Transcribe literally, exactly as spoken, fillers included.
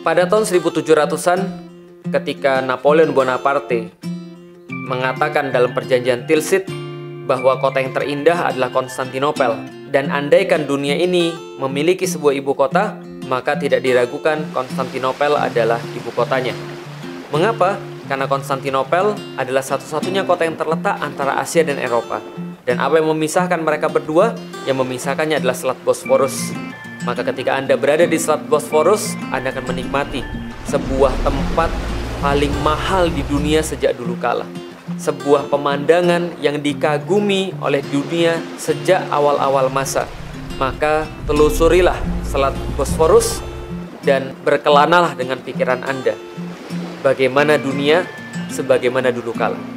Pada tahun seribu tujuh ratusan, ketika Napoleon Bonaparte mengatakan dalam perjanjian Tilsit bahwa kota yang terindah adalah Konstantinopel, dan andaikan dunia ini memiliki sebuah ibu kota, maka tidak diragukan Konstantinopel adalah ibu kotanya. Mengapa? Karena Konstantinopel adalah satu-satunya kota yang terletak antara Asia dan Eropa. Dan apa yang memisahkan mereka berdua? Yang memisahkannya adalah Selat Bosphorus. Maka ketika Anda berada di Selat Bosphorus, Anda akan menikmati sebuah tempat paling mahal di dunia sejak dulu kala. Sebuah pemandangan yang dikagumi oleh dunia sejak awal-awal masa. Maka telusurilah Selat Bosphorus dan berkelanalah dengan pikiran Anda. Bagaimana dunia sebagaimana dulu kala.